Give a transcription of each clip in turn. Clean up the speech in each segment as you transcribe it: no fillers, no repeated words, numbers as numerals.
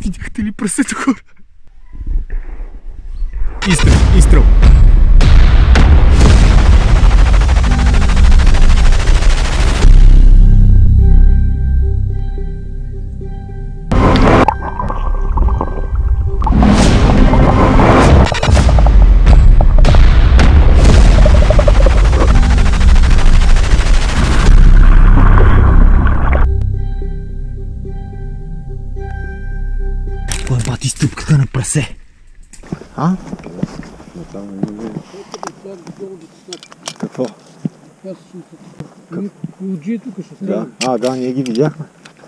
Видяхте ли прасето, хора? Изстрел! Кой бати стъпката на прасе? А? Какво? Луджи тук ще става. Да, ние ги видяхме.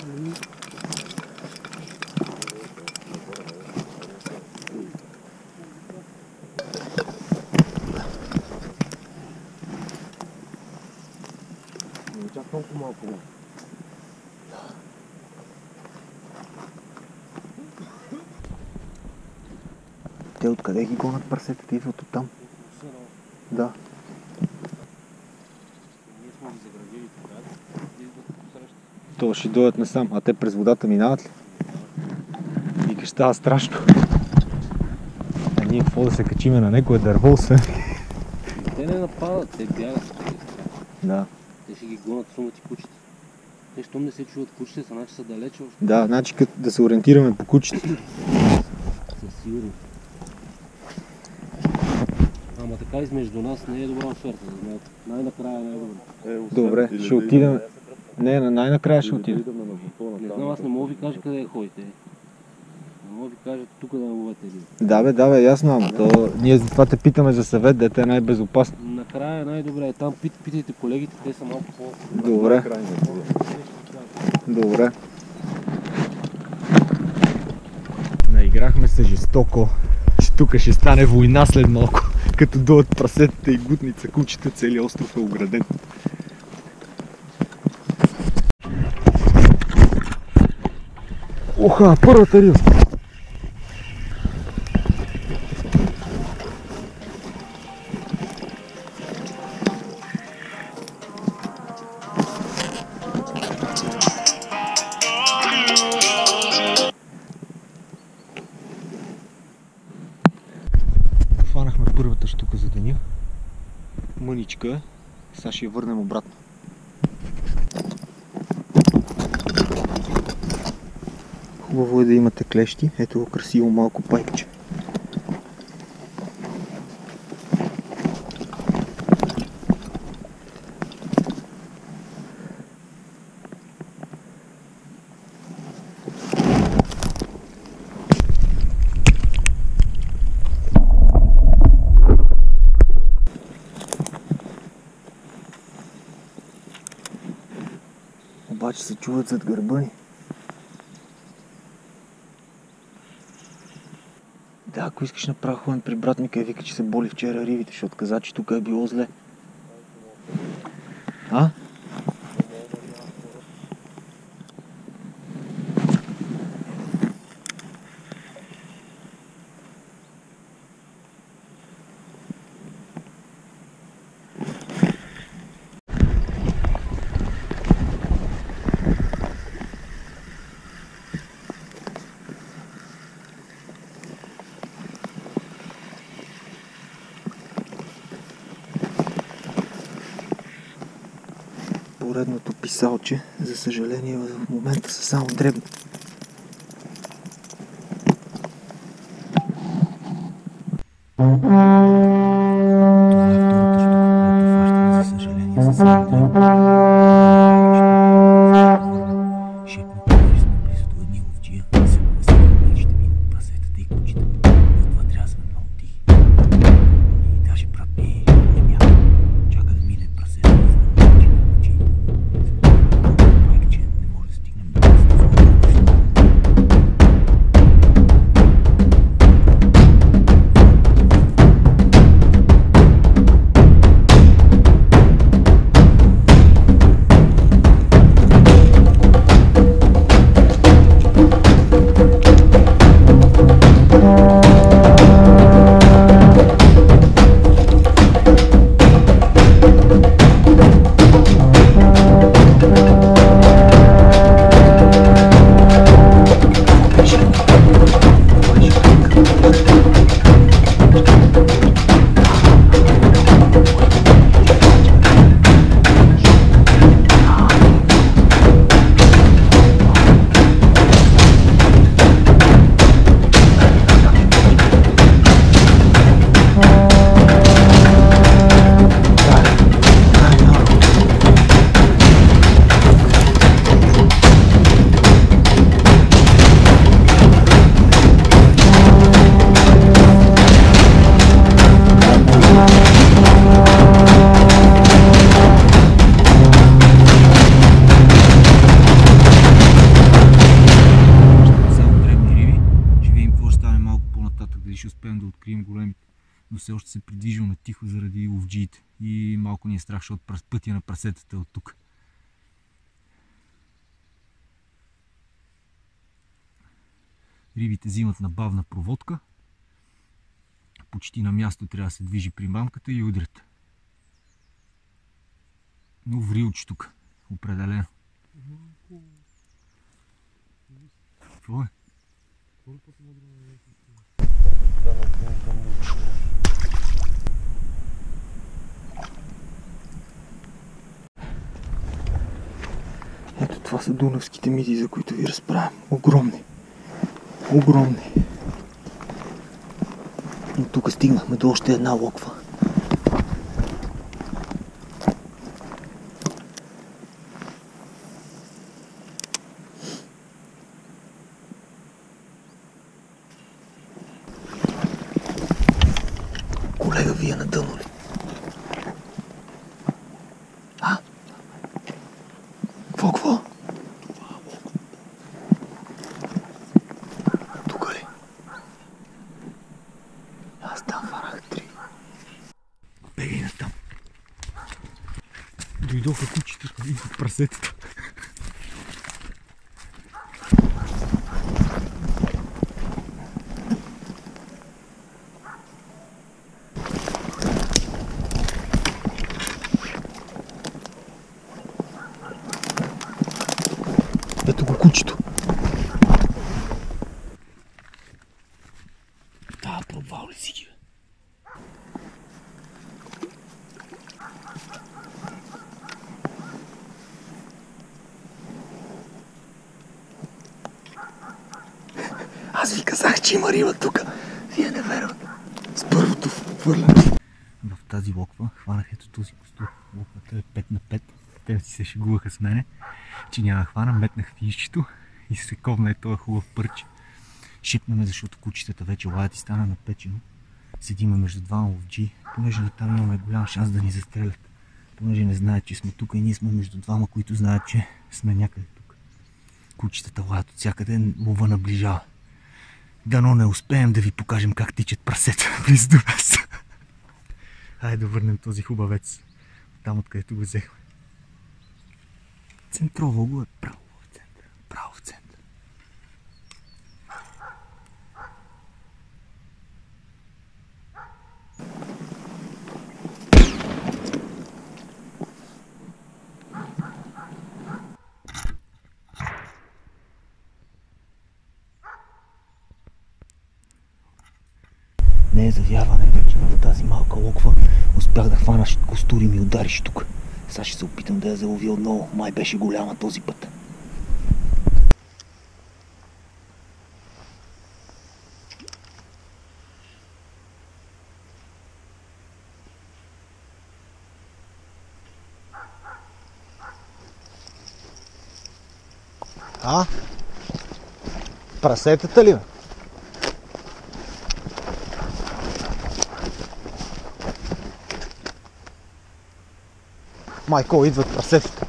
Чак толкова малко. Те откъде ги гонят прасетата? Идват от там? Да. Ние сме ги заградили така, идват посреща. То ще дойдат насам, а те през водата минават ли? Викаш, става страшно. А ние какво да се качиме на някое дърво, освен? Те не нападат, те бягат. Да. Те ще ги гонят сумати кучета. Те, щом не се чуват кучета, значи са далече още. Да, значи като да се ориентираме по кучета. Със сигурно. Ама така измежду нас не е добра оферта, да знаете. Най-накрая е най-добре. Добре, ще отидем. Не, най-накрая ще отидем. Не знам, аз не мога ви кажа къде ходите. Не мога ви кажа тук да ловете един. Да бе, ясно, ама то ние затова те питаме за съвет, дете е най-безопасно. Накрая е най-добре. Там питайте колегите, те са малко по... Добре. Наиграхме се жестоко. Тук ще стане война след малко. Като дойдат прасетата и гутница, кучета, целият остров е ограден. Оха, първата риба! Фанахме първата штука за деня. Мъничка е. Сега ще я върнем обратно. Хубаво е да имате клещи. Ето го красиво малко пайпче. Обаче се чуват зад гърба ни. Да, ако искаш направо ходен при брат ми, къде вика, че се боли вчера ривите, защото каза, че тук е било зле. А? Поредното писалче, за съжаление в момента са само дребни. Това е втората штука, която фащаме, за съжаление са само дребни. Шепна поглежда наблизо до едни ловчия, да се повесели, ще минат прасетата и кучета. Затова трябва да сме много тихи. И даже брат ми не мяга. Чака да мине прасетата, за да научи на ловчиите. Майкче, не може да стигнем до това. Ще успеем да открием големите, но все още се придвижваме тихо заради ловджиите и малко ни е страх, защото пътя на прасетата е от тук. Рибите взимат на бавна проводка, почти на място трябва да се движи примамката и удрят. Но врилче тук, определено. Какво е? Ето това са дунавските миди, за които ви разправям. Огромни. Огромни. Но тук стигнахме до още една локва. Колега, вие на дъно ли? А? Какво? Тук ли? Аз там фарах 3. Бегай натам. Дойдоха кучетата и прасетата. Ето го кучето. Да, пробвал ли си ги, бе? Аз ви казах, че има риба тук. Вие не вервате. С първото хвърляне. В тази локва хванах ето този костур. Локвата е 5 на 5. Те си се шегуваха с мене, че няма хвана. Метнах финището и се ковна е този хубав пърч. Шипнаме, защото кучетата вече лаят и стана напечено. Седиме между двама ловджи, понеже там имаме голям шанс да ни застрелят. Понеже не знаят, че сме тук и ние сме между двама, които знаят, че сме някъде тук. Кучетата лаят от всякъде, лова наближава. Дано не успеем да ви покажем как тичат прасета близо до нас. Хайде да върнем този хубавец там, откъдето го взехме. Центрово го е право в центъра. Право в центъра. Не е завяване вече в тази малка локва. Успях да хвана костур и ми удариш тук. Сега ще се опитам да я заловя отново. Май беше голяма този път. А? Прасетата ли, бе? Майко, идват прасетата.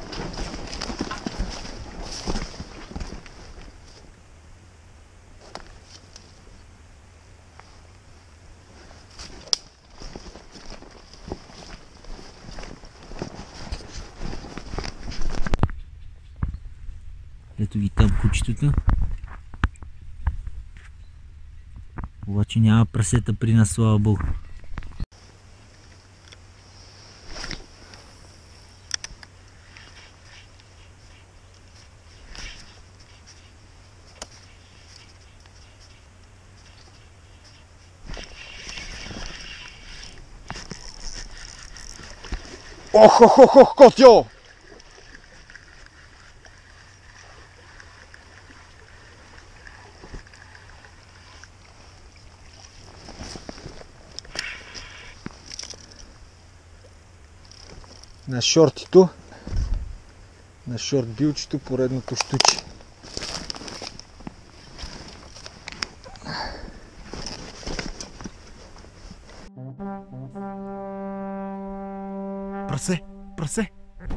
Ето ги там кучетата. Обаче няма прасета при нас, слава Богу. Ох, котьо! На шортито, на шорт билчето, поредното щуче. Прасе, прасе!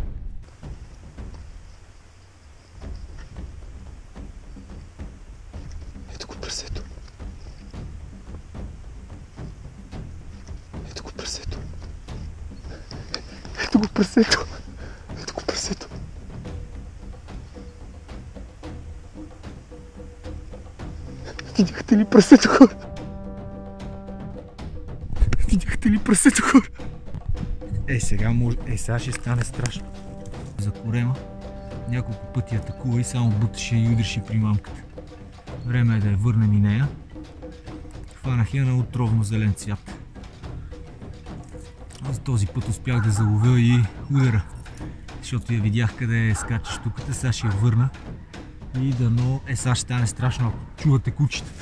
Ето го прасето. Ето го прасето. Ето го прасето. Ето го прасето. Видяхте ли прасето, хора? Видяхте ли прасето, хора? Сега ще стане страшно. За корема няколко пъти атакува и само буташе и удреше при мамката. Време е да я върнем и нея. Хванах я на отровно зелен цвят. За този път успях да заловя и удара, защото я видях къде скача штуката. Сега ще я върна и дано сега ще стане страшно, ако чувате кучета.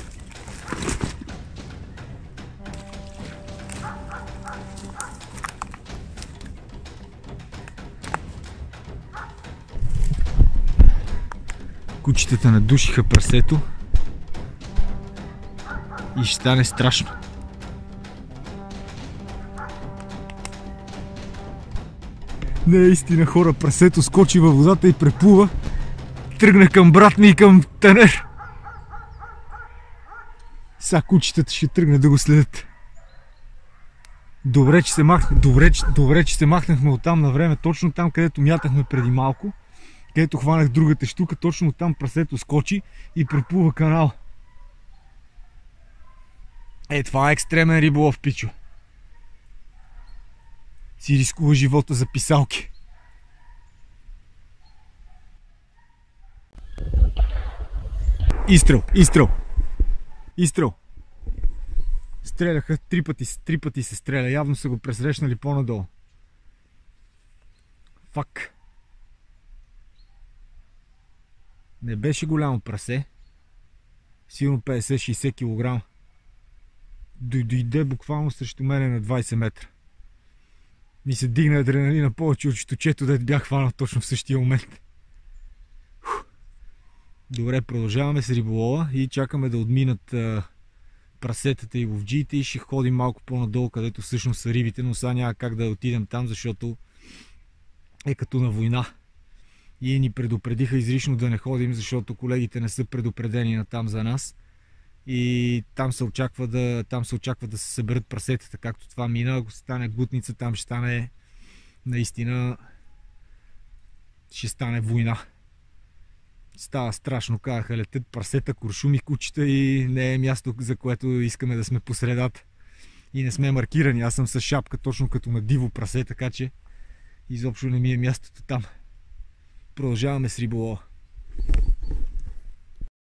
Кучетата надушиха прасето и ще стане страшно. Наистина, хора, прасето скочи във водата и преплува. Тръгна към брат ми и към Танер. Сега кучетата ще тръгне да го следят. Добре, че се махнахме оттам на време, точно там, където мятахме преди малко. Където хванах другата щука, точно оттам прасето скочи и преплува канал. Това е екстремен риболов, пичо. Си рискува живота за писалки. Изстрел. Стреляха три пъти се стреля. Явно са го пресрещнали по-надолу. Фак. Не беше голямо прасе. Силно 50-60 кг. Дойде буквално срещу мене на 20 метра. Ми се дигна адреналина повече от щучето, дето бях хванал точно в същия момент. Добре, продължаваме с риболова и чакаме да отминат прасетата и ловджиите и ще ходим малко по-надолу, където всъщност са рибите, но сега няма как да отидем там, защото е като на война. И ни предупредиха изрично да не ходим, защото колегите не са предупредени на там за нас. И там се очаква да се съберат прасетата, както това мина. Ако стане гутница, там ще стане наистина ще стане война. Става страшно, казаха, летят прасета, куршуми, кучета и не е място, за което искаме да сме по средата. И не сме маркирани. Аз съм с шапка, точно като на диво прасе, така че изобщо не ми е мястото там. Продължаваме с риболова.